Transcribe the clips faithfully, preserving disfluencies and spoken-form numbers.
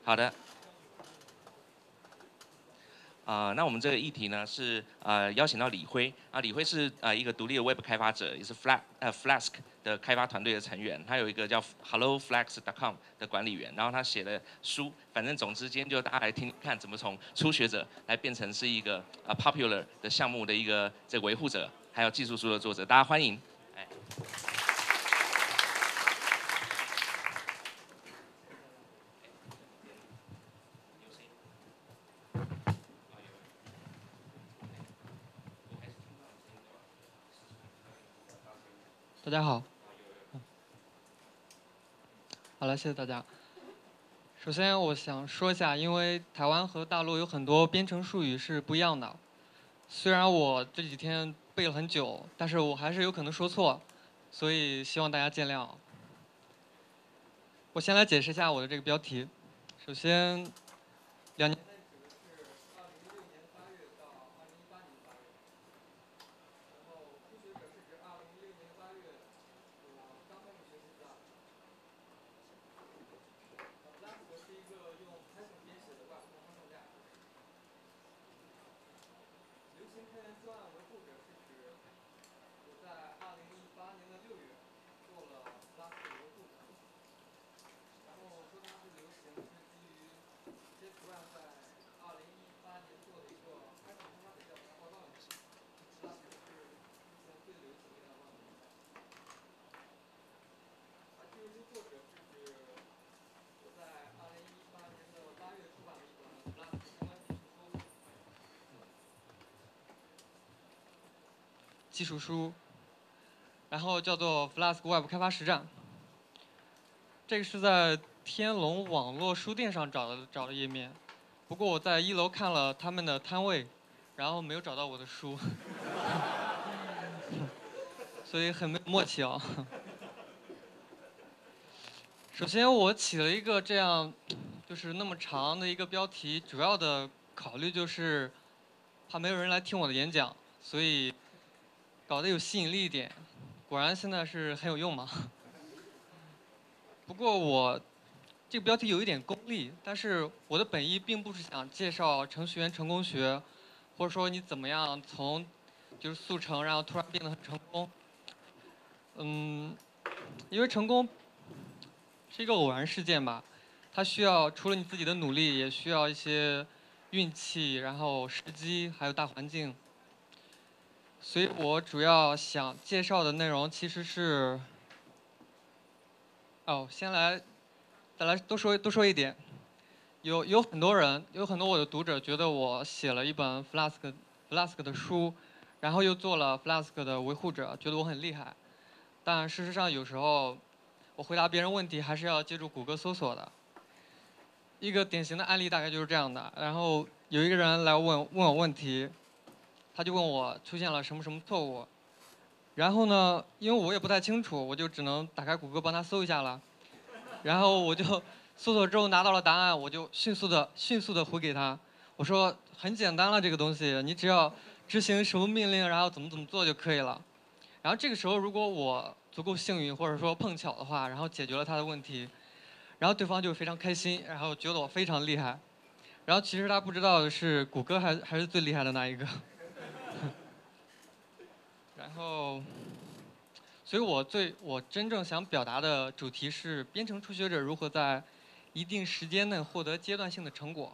好的。啊、呃那我们这个议题呢是呃邀请到李辉啊，李辉是呃一个独立的 Web 开发者，也是 Fla 呃 Flask 的开发团队的成员。他有一个叫 Hello Flask dot com 的管理员，然后他写的书，反正总之今天就大家来听看怎么从初学者来变成是一个呃 popular 的项目的一个这个维护者，还有技术书的作者，大家欢迎。哎大家好，好了，谢谢大家。首先，我想说一下，因为台湾和大陆有很多编程术语是不一样的。虽然我这几天背了很久，但是我还是有可能说错，所以希望大家见谅。我先来解释一下我的这个标题。首先，两年。技术书，然后叫做 Flask Web 开发实战。这个是在天龙网络书店上找的找的页面，不过我在一楼看了他们的摊位，然后没有找到我的书，所以很没有默契啊。首先，我起了一个这样，就是那么长的一个标题，主要的考虑就是怕没有人来听我的演讲，所以搞得有吸引力一点。果然现在是很有用嘛。不过我这个标题有一点功利，但是我的本意并不是想介绍程序员成功学，或者说你怎么样从就是速成，然后突然变得很成功。嗯，因为成功是一个偶然事件吧，它需要除了你自己的努力，也需要一些运气，然后时机，还有大环境。所以我主要想介绍的内容其实是，哦，先来再来多说多说一点。有有很多人，有很多我的读者觉得我写了一本 Flask Flask 的书，然后又做了 Flask 的维护者，觉得我很厉害。但事实上，有时候我回答别人问题还是要借助谷歌搜索的。一个典型的案例大概就是这样的。然后有一个人来问问我问题，他就问我出现了什么什么错误。然后呢，因为我也不太清楚，我就只能打开谷歌帮他搜一下了。然后我就搜索之后拿到了答案，我就迅速的迅速的回给他，我说很简单了，这个东西你只要执行什么命令，然后怎么怎么做就可以了。然后这个时候如果我足够幸运或者说碰巧的话，然后解决了他的问题，然后对方就非常开心，然后觉得我非常厉害。然后其实他不知道的是，谷歌还还是最厉害的那一个。然后，所以我最我真正想表达的主题是编程初学者如何在一定时间内获得阶段性的成果。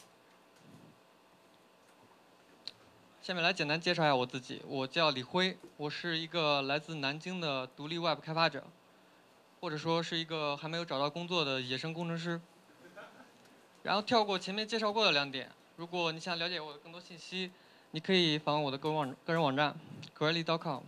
下面来简单介绍一下我自己，我叫李辉，我是一个来自南京的独立 Web 开发者，或者说是一个还没有找到工作的野生工程师。然后跳过前面介绍过的两点，如果你想了解我的更多信息，你可以访问我的个人网个人网站 grelly dot com。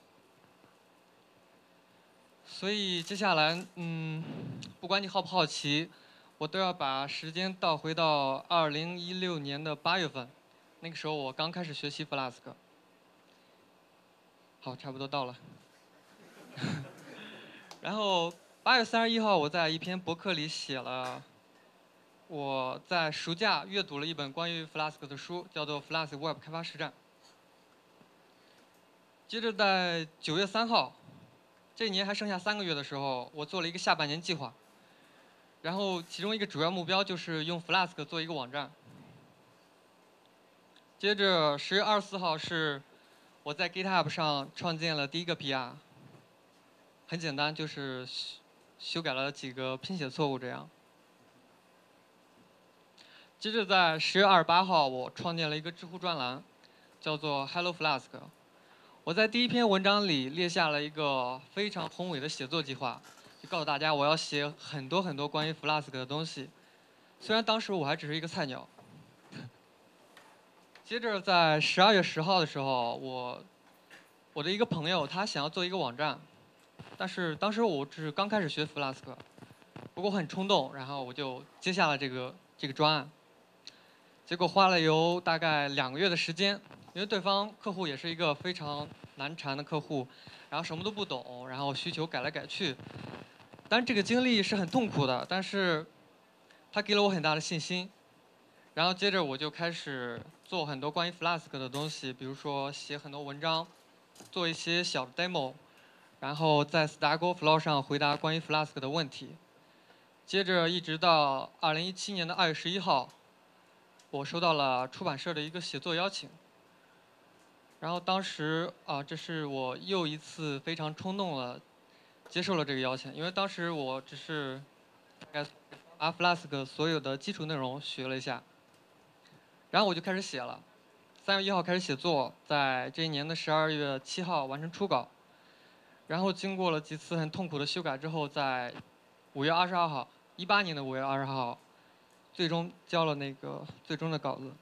所以接下来，嗯，不管你好不好奇，我都要把时间倒回到二零一六年的八月份，那个时候我刚开始学习 Flask。好，差不多到了。然后八月三十一号，我在一篇博客里写了，我在暑假阅读了一本关于 Flask 的书，叫做《Flask Web 开发实战》。接着在九月三号，这一年还剩下三个月的时候，我做了一个下半年计划。 然后其中一个主要目标就是用 Flask 做一个网站。接着十月二十四号是我在 GitHub 上创建了第一个 P R， 很简单，就是修改了几个拼写错误这样。接着在十月二十八号，我创建了一个知乎专栏，叫做 Hello Flask。我在第一篇文章里列下了一个非常宏伟的写作计划，就告诉大家我要写很多很多关于 Flask 的东西。虽然当时我还只是一个菜鸟。接着在十二月十号的时候，我我的一个朋友他想要做一个网站，但是当时我只是刚开始学 Flask， 不过很冲动，然后我就接下了这个这个专案。结果花了有大概两个月的时间，因为对方客户也是一个非常难缠的客户，然后什么都不懂，然后需求改来改去。当然这个经历是很痛苦的，但是它给了我很大的信心。然后接着我就开始做很多关于 Flask 的东西，比如说写很多文章，做一些小的 demo， 然后在 Stack Overflow 上回答关于 Flask 的问题。接着一直到二零一七年的二月十一号，我收到了出版社的一个写作邀请。然后当时啊，这是我又一次非常冲动了，接受了这个邀请，因为当时我只是大概把 Flask 所有的基础内容学了一下。然后我就开始写了，三月一号开始写作，在这一年的十二月七号完成初稿。然后经过了几次很痛苦的修改之后，在五月二十二号，一八年的五月二十号，最终交了那个最终的稿子。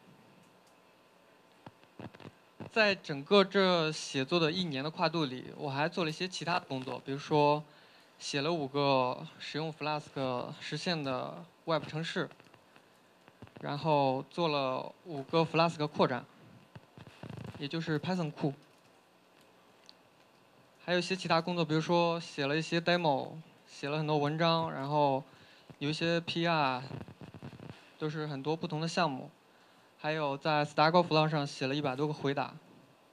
在整个这写作的一年的跨度里，我还做了一些其他的工作，比如说写了五个使用 Flask 实现的 Web 程式。然后做了五个 Flask 扩展，也就是 Python 库。还有一些其他工作，比如说写了一些 demo， 写了很多文章，然后有一些 P R， 都是很多不同的项目。还有在 Stack Overflow 上写了一百多个回答。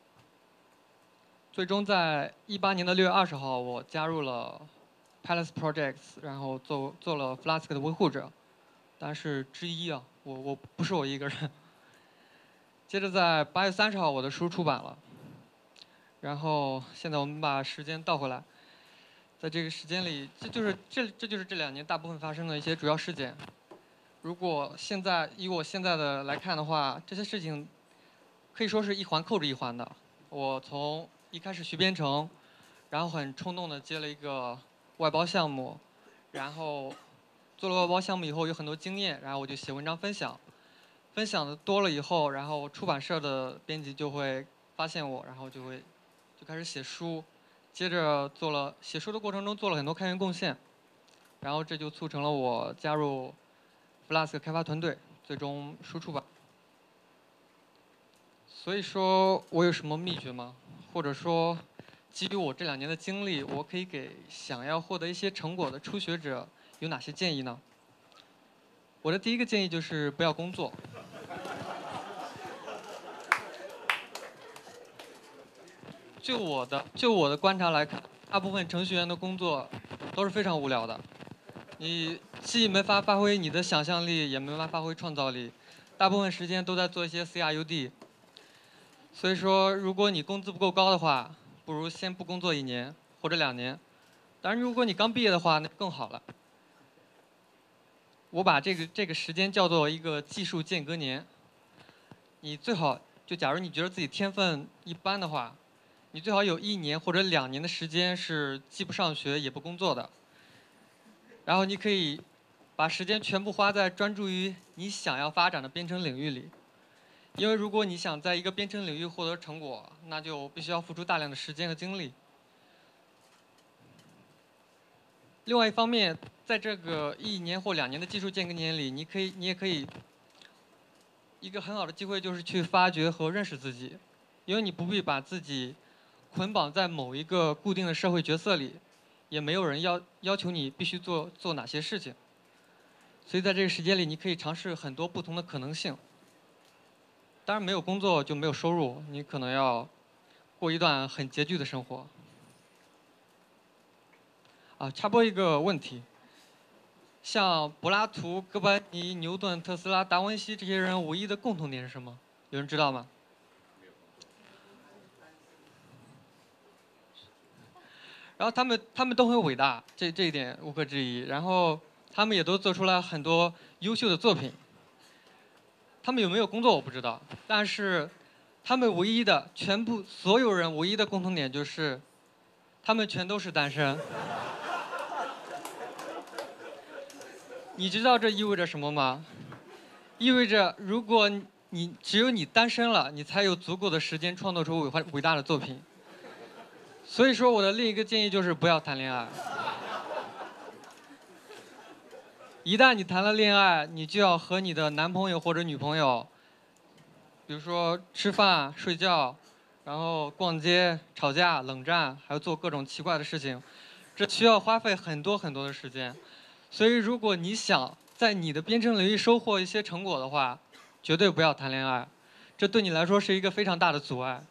最终在一八年的六月二十号，我加入了 Palace Projects， 然后做做了 Flask 的维护者，但是之一啊。我我不是我一个人。接着在八月三十号，我的书出版了。然后现在我们把时间倒回来，在这个时间里，这就是这这就是这两年大部分发生的一些主要事件。如果现在以我现在的来看的话，这些事情可以说是一环扣着一环的。我从一开始学编程，然后很冲动的接了一个外包项目，然后做了外包项目以后有很多经验，然后我就写文章分享，分享的多了以后，然后出版社的编辑就会发现我，然后就会就开始写书，接着做了写书的过程中做了很多开源贡献，然后这就促成了我加入 Flask 开发团队，最终书出版。所以说我有什么秘诀吗？或者说基于我这两年的经历，我可以给想要获得一些成果的初学者有哪些建议呢？我的第一个建议就是不要工作。就我的就我的观察来看，大部分程序员的工作都是非常无聊的。你既没法发挥你的想象力，也没法发挥创造力，大部分时间都在做一些 C R U D。所以说，如果你工资不够高的话，不如先不工作一年或者两年。当然，如果你刚毕业的话，那更好了。我把这个这个时间叫做一个技术间隔年。你最好就假如你觉得自己天分一般的话，你最好有一年或者两年的时间是既不上学也不工作的。然后你可以把时间全部花在专注于你想要发展的编程领域里。因为如果你想在一个编程领域获得成果，那就必须要付出大量的时间和精力。另外一方面，在这个一年或两年的技术间隔年里，你可以，你也可以，一个很好的机会就是去发掘和认识自己，因为你不必把自己捆绑在某一个固定的社会角色里，也没有人要要求你必须做做哪些事情。所以在这个时间里，你可以尝试很多不同的可能性。当然，没有工作就没有收入，你可能要过一段很拮据的生活。啊，插播一个问题， 像柏拉图、哥白尼、牛顿、特斯拉、达文西这些人唯一的共同点是什么？有人知道吗？然后他们他们都很伟大，这这一点无可置疑。然后他们也都做出了很多优秀的作品。他们有没有工作我不知道，但是他们唯一的全部所有人唯一的共同点就是，他们全都是单身。你知道这意味着什么吗？意味着如果你只有你单身了，你才有足够的时间创作出伟伟大的作品。所以说，我的另一个建议就是不要谈恋爱。一旦你谈了恋爱，你就要和你的男朋友或者女朋友，比如说吃饭、睡觉，然后逛街、吵架、冷战，还有做各种奇怪的事情，这需要花费很多很多的时间。所以，如果你想在你的编程领域收获一些成果的话，绝对不要谈恋爱，这对你来说是一个非常大的阻碍。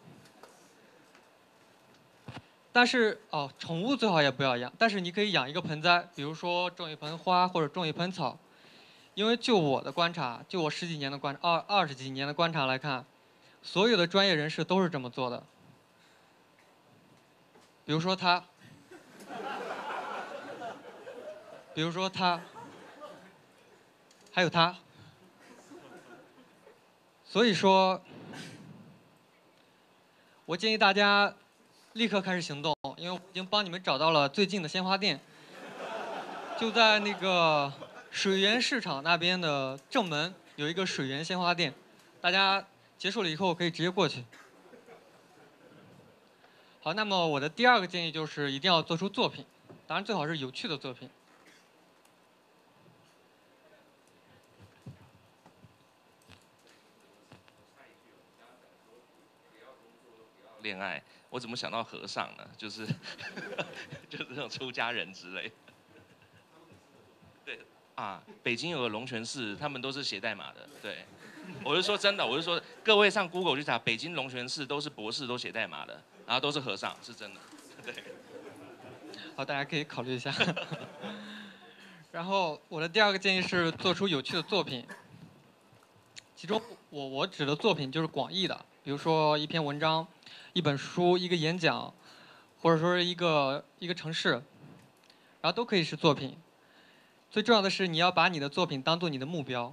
但是哦，宠物最好也不要养，但是你可以养一个盆栽，比如说种一盆花或者种一盆草。因为就我的观察，就我十几年的观二二十几年的观察来看，所有的专业人士都是这么做的。比如说他，比如说他，还有他。所以说，我建议大家立刻开始行动，因为我已经帮你们找到了最近的鲜花店，就在那个水源市场那边的正门有一个水源鲜花店，大家结束了以后可以直接过去。好，那么我的第二个建议就是一定要做出作品，当然最好是有趣的作品。 恋爱，我怎么想到和尚呢？就是就是这种出家人之类的。对啊，北京有个龙泉寺，他们都是写代码的。对，我是说真的，我是说各位上 Google 去查，北京龙泉寺都是博士，都写代码的，然后都是和尚，是真的。对。 好，大家可以考虑一下。然后我的第二个建议是做出有趣的作品，其中我我指的作品就是广义的，比如说一篇文章、一本书、一个演讲，或者说是一个一个城市，然后都可以是作品。最重要的是你要把你的作品当做你的目标。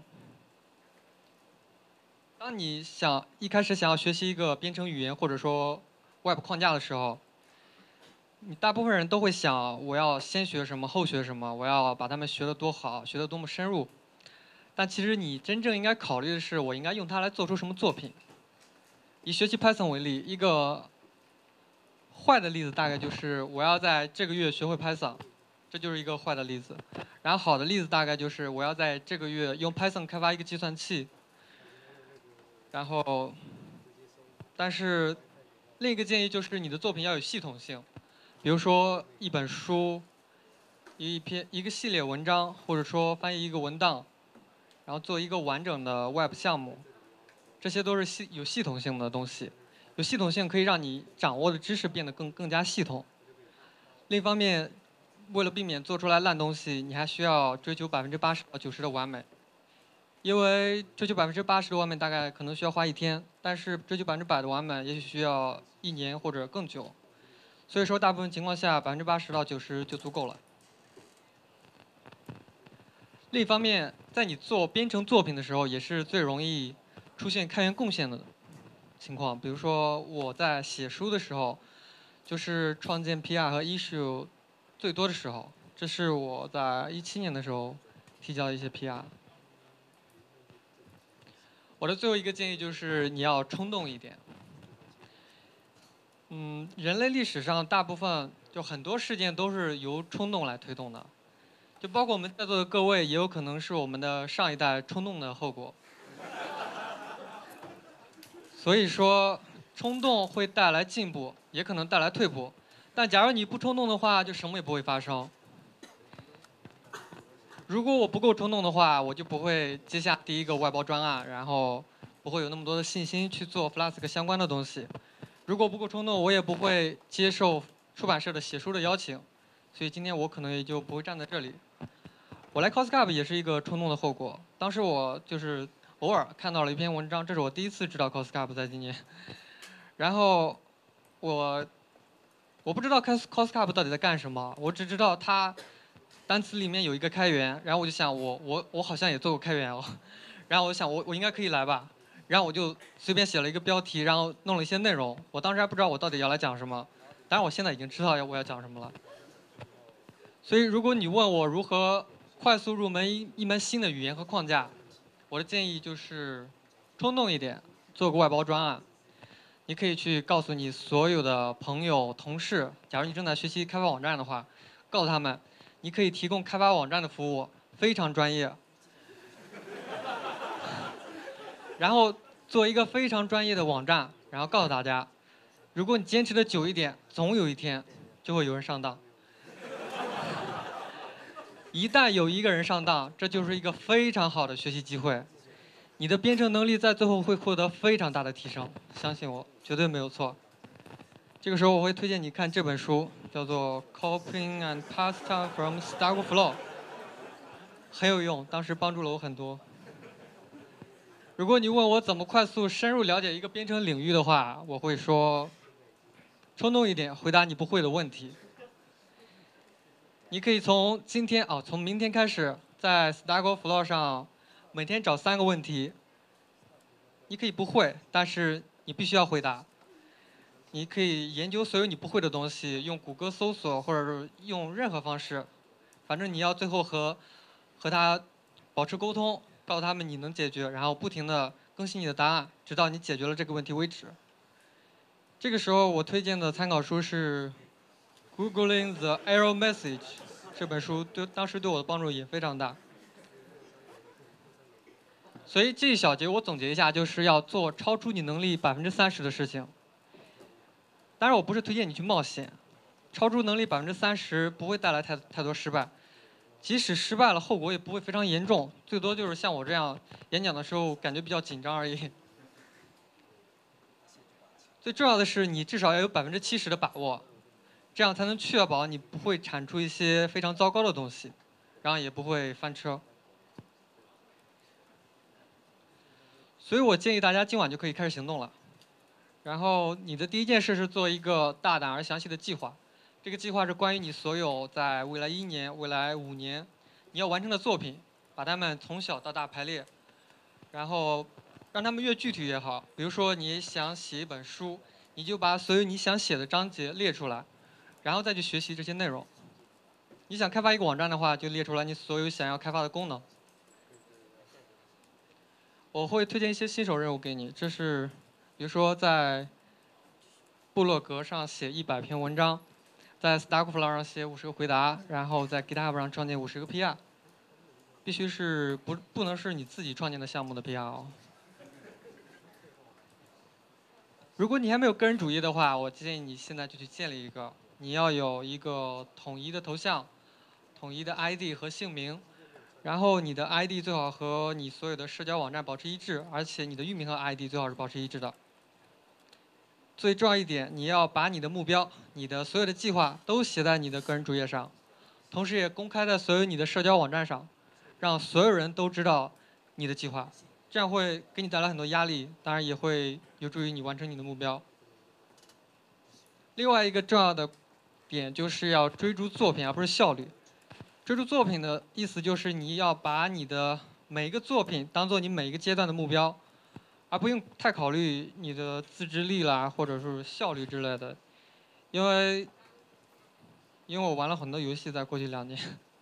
当你想一开始想要学习一个编程语言或者说 Web 框架的时候，你大部分人都会想，我要先学什么，后学什么，我要把它们学得多好，学得多么深入。但其实你真正应该考虑的是，我应该用它来做出什么作品。以学习 Python 为例，一个坏的例子大概就是我要在这个月学会 Python， 这就是一个坏的例子。然后好的例子大概就是我要在这个月用 Python 开发一个计算器。然后，但是另一个建议就是你的作品要有系统性。比如说一本书、一篇一个系列文章，或者说翻译一个文档，然后做一个完整的 Web 项目，这些都是系有系统性的东西。有系统性可以让你掌握的知识变得更更加系统。另一方面，为了避免做出来烂东西，你还需要追求百分之八十到九十的完美。因为追求百分之八十的完美大概可能需要花一天，但是追求百分之百的完美也许需要一年或者更久。所以说，大部分情况下，百分之八十到九十就足够了。另一方面，在你做编程作品的时候，也是最容易出现开源贡献的情况。比如说，我在写书的时候，就是创建 P R 和 issue 最多的时候。这是我在一七年的时候提交的一些 P R。我的最后一个建议就是你要冲动一点。嗯，人类历史上大部分就很多事件都是由冲动来推动的，就包括我们在座的各位，也有可能是我们的上一代冲动的后果。所以说，冲动会带来进步，也可能带来退步。但假如你不冲动的话，就什么也不会发生。如果我不够冲动的话，我就不会接下第一个外包专案，然后不会有那么多的信心去做 Flask 相关的东西。如果不够冲动，我也不会接受出版社的写书的邀请。所以今天我可能也就不会站在这里。 我来 Coscup 也是一个冲动的后果。当时我就是偶尔看到了一篇文章，这是我第一次知道 Coscup 在今年。然后我我不知道 Cos Coscup 到底在干什么，我只知道它单词里面有一个开源，然后我就想我我我好像也做过开源哦，然后我想我我应该可以来吧，然后我就随便写了一个标题，然后弄了一些内容。我当时还不知道我到底要来讲什么，当然我现在已经知道要我要讲什么了。所以如果你问我如何快速入门一一门新的语言和框架，我的建议就是冲动一点，做个外包专案。你可以去告诉你所有的朋友、同事，假如你正在学习开发网站的话，告诉他们，你可以提供开发网站的服务，非常专业。然后做一个非常专业的网站，然后告诉大家，如果你坚持的久一点，总有一天就会有人上当。一旦有一个人上当，这就是一个非常好的学习机会。你的编程能力在最后会获得非常大的提升，相信我，绝对没有错。这个时候我会推荐你看这本书，叫做《Copying and Pasta from Stack Overflow》，很有用，当时帮助了我很多。如果你问我怎么快速深入了解一个编程领域的话，我会说，冲动一点，回答你不会的问题。你可以从今天哦，从明天开始，在 Stack Overflow 上每天找三个问题。你可以不会，但是你必须要回答。你可以研究所有你不会的东西，用谷歌搜索或者是用任何方式，反正你要最后和和他保持沟通，告诉他们你能解决，然后不停地更新你的答案，直到你解决了这个问题为止。这个时候我推荐的参考书是《Googling the Error Message》这本书，对当时对我的帮助也非常大。所以这一小节我总结一下，就是要做超出你能力百分之三十的事情。当然，我不是推荐你去冒险，超出能力百分之三十不会带来太太多失败，即使失败了，后果也不会非常严重，最多就是像我这样演讲的时候感觉比较紧张而已。最重要的是，你至少要有百分之七十的把握，这样才能确保你不会产出一些非常糟糕的东西，然后也不会翻车。所以我建议大家今晚就可以开始行动了。然后你的第一件事是做一个大胆而详细的计划，这个计划是关于你所有在未来一年、未来五年你要完成的作品，把它们从小到大排列，然后让它们越具体越好。比如说你想写一本书，你就把所有你想写的章节列出来，然后再去学习这些内容。你想开发一个网站的话，就列出来你所有想要开发的功能。我会推荐一些新手任务给你，这是比如说在部落格上写一百篇文章，在 Stack Overflow 上写五十个回答，然后在 GitHub 上创建五十个 P R， 必须是不不能是你自己创建的项目的 P R 哦。如果你还没有个人主页的话，我建议你现在就去建立一个。你要有一个统一的头像、统一的 I D 和姓名，然后你的 I D 最好和你所有的社交网站保持一致，而且你的域名和 I D 最好是保持一致的。最重要一点，你要把你的目标、你的所有的计划都写在你的个人主页上，同时也公开在所有你的社交网站上，让所有人都知道你的计划。这样会给你带来很多压力，当然也会有助于你完成你的目标。另外一个重要的点就是要追逐作品，而不是效率。追逐作品的意思就是你要把你的每一个作品当做你每一个阶段的目标，而不用太考虑你的自制力啦，或者是效率之类的。因为因为我玩了很多游戏，在过去两年。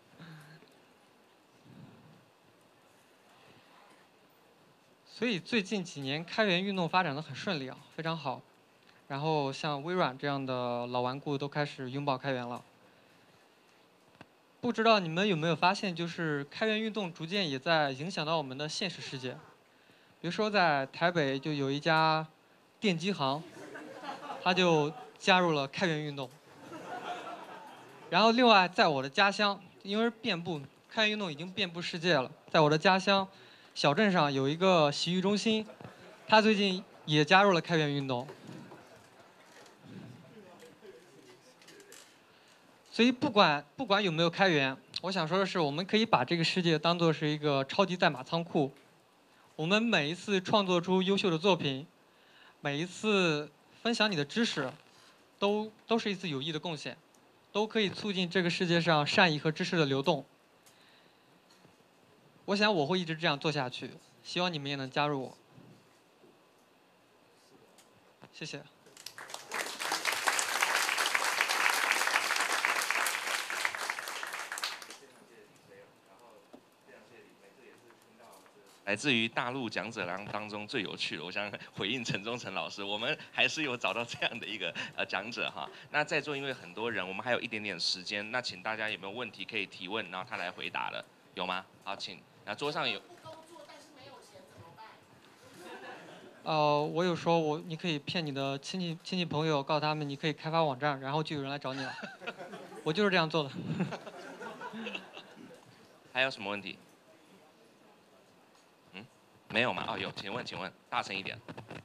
所以最近几年开源运动发展的很顺利啊，非常好。然后像微软这样的老顽固都开始拥抱开源了。不知道你们有没有发现，就是开源运动逐渐也在影响到我们的现实世界。比如说在台北就有一家电机行，他就加入了开源运动。然后另外在我的家乡，因为遍布开源运动已经遍布世界了，在我的家乡小镇上有一个洗浴中心，他最近也加入了开源运动。所以不管不管有没有开源， 我想说的是，我们可以把这个世界当做是一个超级代码仓库。我们每一次创作出优秀的作品，每一次分享你的知识，都都是一次有益的贡献，都可以促进这个世界上善意和知识的流动。我想我会一直这样做下去，希望你们也能加入我。谢谢。 来自于大陆讲者当当中最有趣的，我想回应陈忠诚老师，我们还是有找到这样的一个呃讲者哈。那在座因为很多人，我们还有一点点时间，那请大家有没有问题可以提问，然后他来回答的，有吗？好，请。那桌上有。 呃，我有说我你可以骗你的亲戚亲戚朋友，告诉他们你可以开发网站，然后就有人来找你了。我就是这样做的。 还有什么问题？嗯，没有吗？哦，有，请问，请问，大声一点。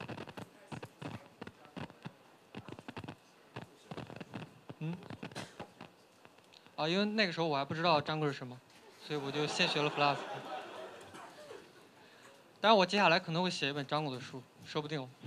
嗯。啊，因为那个时候我还不知道 Django 是什么，所以我就先学了 Flask。当然，我接下来可能会写一本 Django 的书，说不定哦。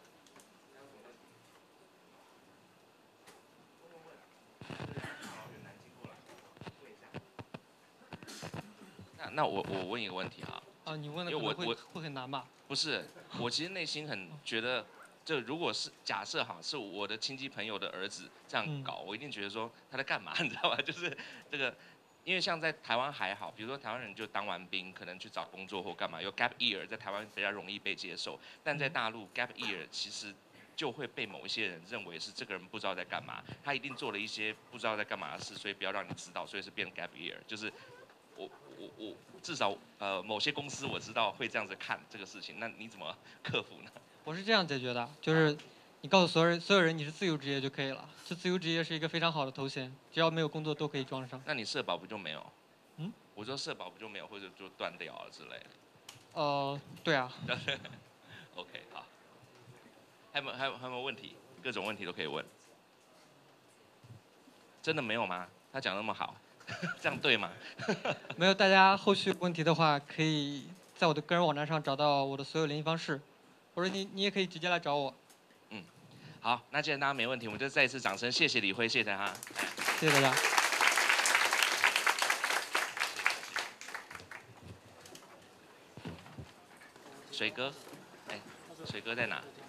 那那我我问一个问题哈。 啊，你问的可能会会很难吧？ 不是，我其实内心很觉得，这如果是假设哈，是我的亲戚朋友的儿子这样搞，我一定觉得说他在干嘛，你知道吧？就是这个，因为像在台湾还好，比如说台湾人就当完兵，可能去找工作或干嘛，有 gap year 在台湾比较容易被接受，但在大陆 gap year 其实就会被某一些人认为是这个人不知道在干嘛，他一定做了一些不知道在干嘛的事，所以不要让你知道，所以是变 gap year，就是我我我至少呃某些公司我知道会这样子看这个事情，那你怎么克服呢？ 我是这样解决的，就是你告诉所有人所有人你是自由职业就可以了，这自由职业是一个非常好的头衔，只要没有工作都可以装上。 那你社保不就没有？ 嗯？ 我说社保不就没有，或者就断掉了之类的。 呃，对啊。 OK， 好。还有没有还有还有没有问题？各种问题都可以问。真的没有吗？他讲那么好，这样对吗？ 没有，大家后续问题的话，可以在我的个人网站上找到我的所有联系方式，或者你你也可以直接来找我。 嗯，好，那既然大家没问题，我们就再一次掌声，谢谢李辉，谢谢他。 谢谢大家。 水哥，哎，水哥在哪？